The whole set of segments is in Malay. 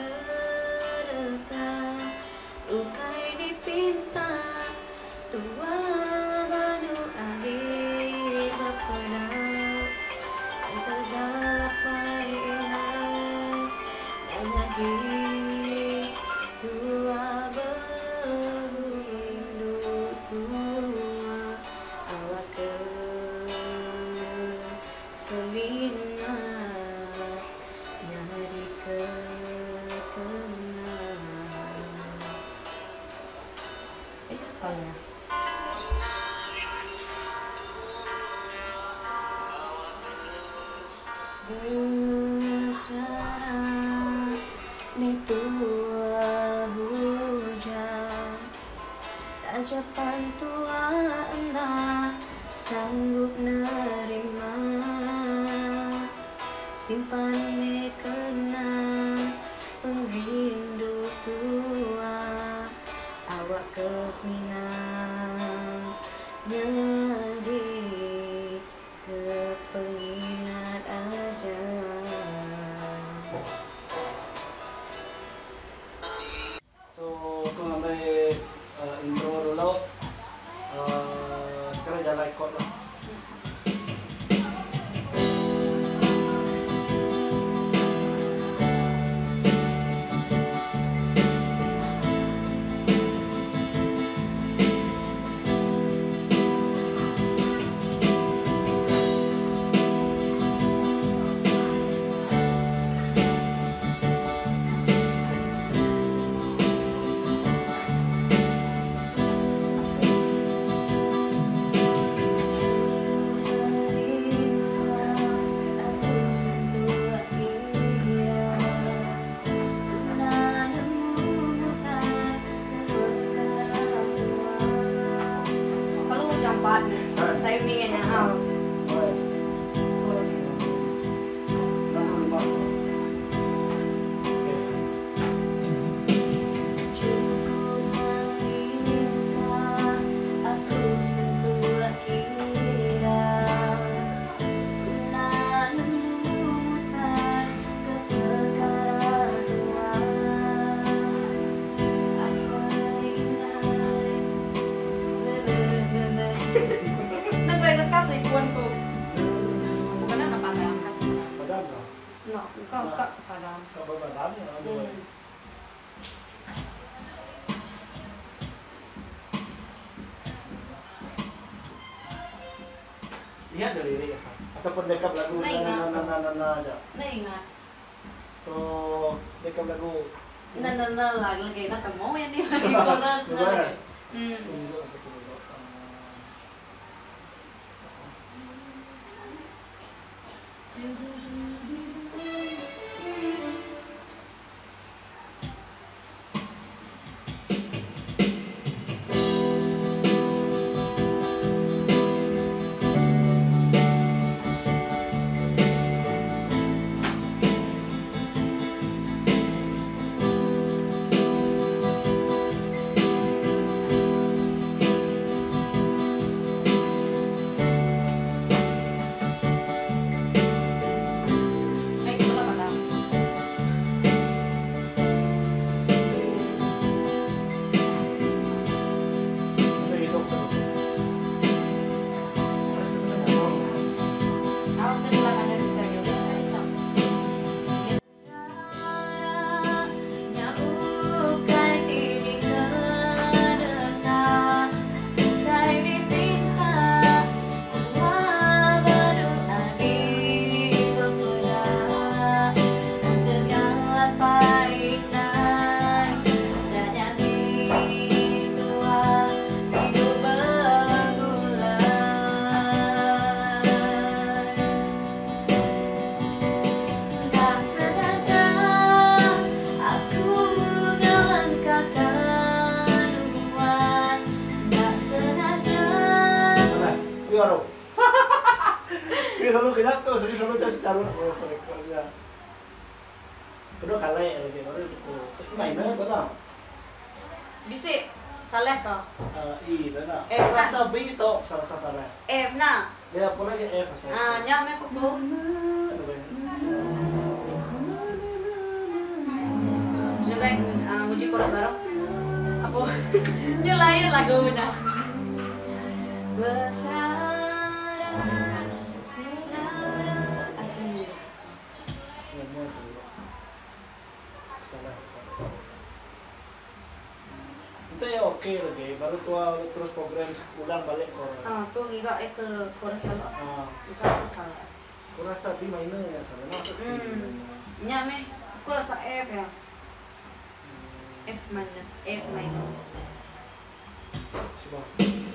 dekat, ukai dipinta tua banu akhir berpena yang tergapai indah dan lagi tua berrindu tua awak ke semingat nyari kekenangan. Soalnya Besara mitua hujan tajapan tua enggak sanggup nerima simpan kenang pengrindu tua awak kesminang nyadi kepengingat aja. So, aku ngambil intro dulu. Sekarang jalan ikut lah. Timingnya Kak Padang. Lihat dari lirik ataupun dekap lagu na aja. Nah ingat. So dekap lagu Nah lagi ketemu ya nih lagi chorus lagi. Piaro. Dia selalu kenyato, selalu cari secara kerja. Kedua kali lagi baru itu. Mainnya tu lah. Bisa salah kah? Iya lah. Rasa B itu salah. F na. Dia apa lagi F saya. Nyame ko po. chorus bareng. Aku nyelain lagunya. Bersarang, bersarang. Itu ya oke lagi, baru tua terus program ulang balik ke. Tuh nggak ke chorus kalau. Bukan sesal. Aku rasa di minor ya, sana masuk di minor. Nyame, aku rasa F ya. F minor, F minor. Coba.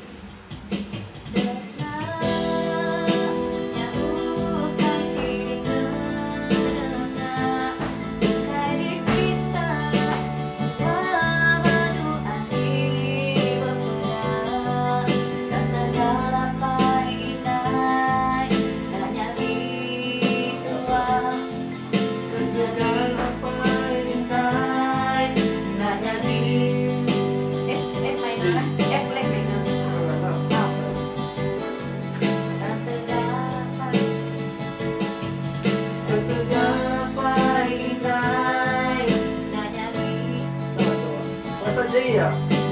Iya.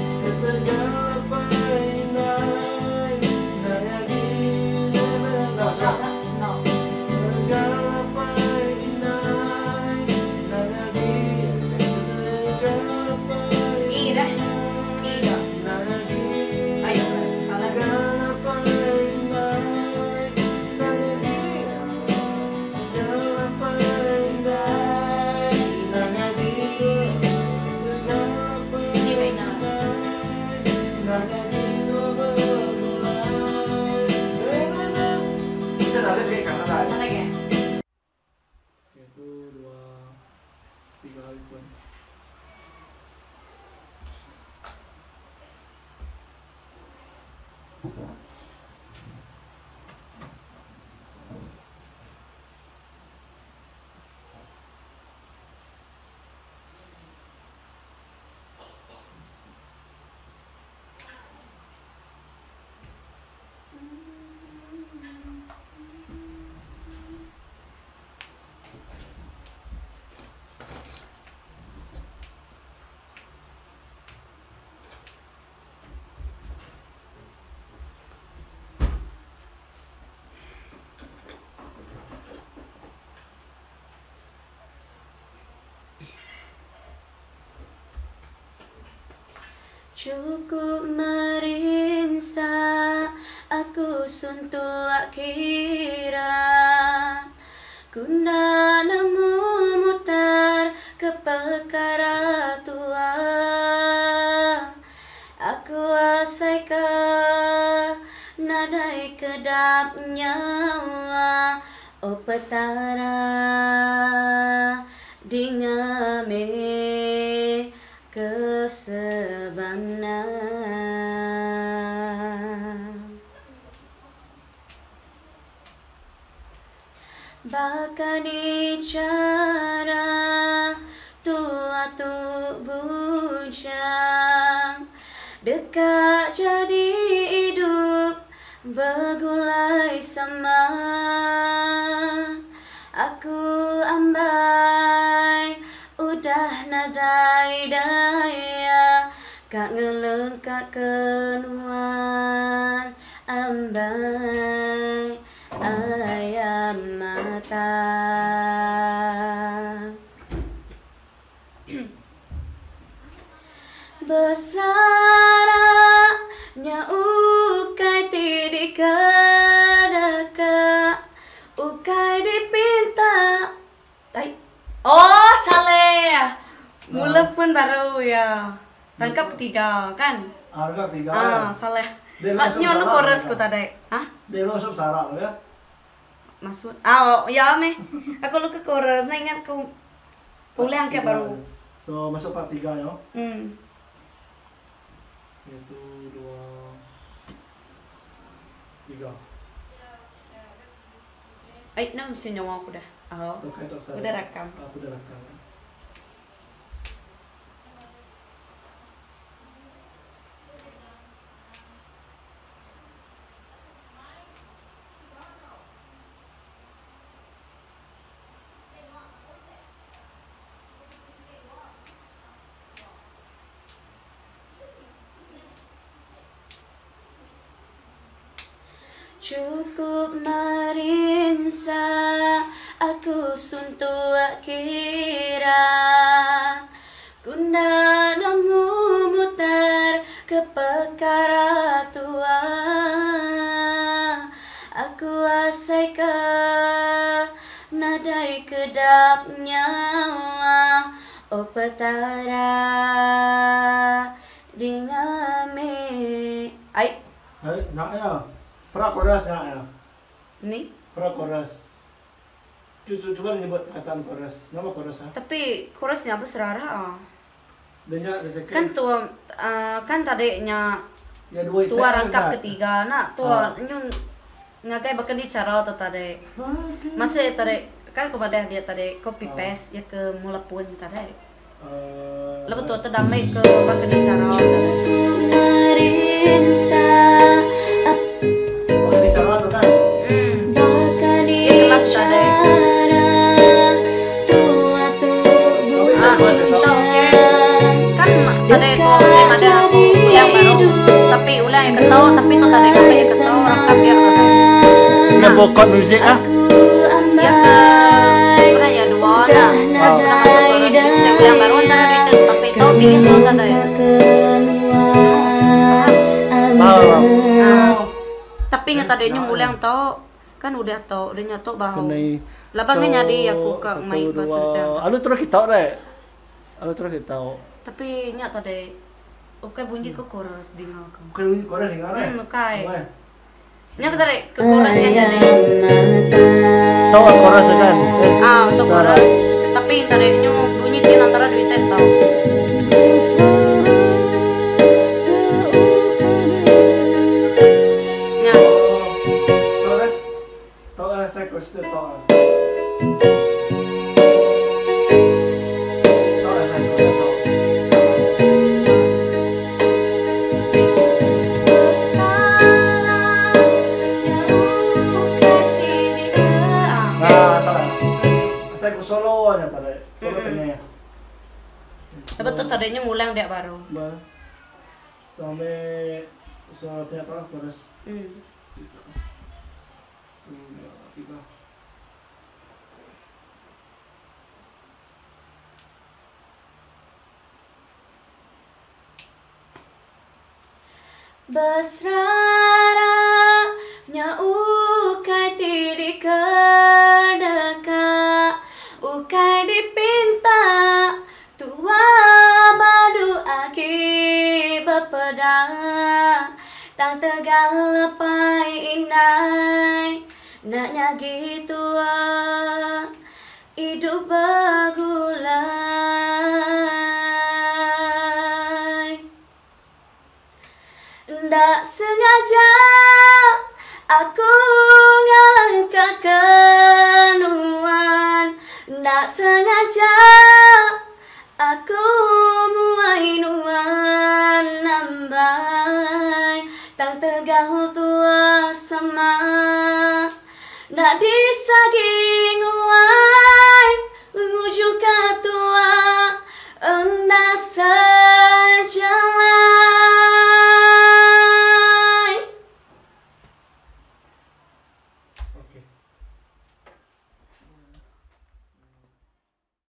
Cukup merinsa aku suntuk kira Kunda namu mutar ke perkara tua Aku asai ke nadai kedap nyawa O petara dingame kesebana Bakani cara tua tu bujang Dekat jadi hidup bergulai sama Aku ambai udah nadai daya Kak ngelengkak kenuan ambai ayam mata Besaranya ukai tidik kedeka Ukai dipinta Oh, salah. Mula pun baru ya. Rangkap ketiga kan? Rangkap ketiga. Salah. Maknya nu chorus ku tadi. Hah? Dia masuk sarang ya? Masuk. Ya me. Aku lu ke chorus, nah ingat ku. Pulang ke baru. So masuk part 3 ya. Itu 2 3. Nah mesti nyawa aku dah. Udah rekam. Aku udah rekam. Cukup merinsa aku suntuk kira Guna namu mutar ke perkara tua Aku asai ke nadai kedap nyawa O petara dingame Ai Nak ya. Pra-koras nak ya. Ni Pra-koras. Coba nyebut kataan koras. Nama koras ha? tapi chorusnya apa serara Denya second. kan tua kan tadinya Ya dua itu. tua rangkap ketiga nak tua nyun ngakai bakal dicara atau tadi masih tadi kan kepada dia tadi copy paste ya ke mula pun tadi lepas tua terdamai ke bakal dicara Bicara tu kan? kelas tadi kan tadi kau ada aku yang baru tapi ulang yang ketau tapi tu tadi kau yang ketau rangkap ya Dia bokot musik ah. ya ke sebenarnya dua lah sudah masuk ke saya ulang baru antara itu tapi tu pilih tu tadi tapi yang tadi nyung ulang tau kan udah tau udah nyatok bahu labangnya nyadi aku ke main bahasa Alu terus kita deh. Alu terus kita. tapi nyak tadi oke bunyi ke chorus dengar kamu Kan ini koras dengar eh. kai nyak tadi ke chorusnya jadi Tahu koras kan? untuk chorus tapi tadi nyung bunyi di antara dua tab tau nyak Tahu saya koras tu tahu. Solo aja tadi, solo tengah. lepas tu tadinya ngulang dia baru Sampai solo tengah tu chorus. Tiga. Basrara nya ukai tiri kedeka ukai dipinta tua badu aki bepeda tang tegal lepai inai naknya gitu hidup bagulai ndak sengaja aku ngalangkah kenuan ndak sengaja aku muai nuan nambai tang tegal tua sama ndak disagi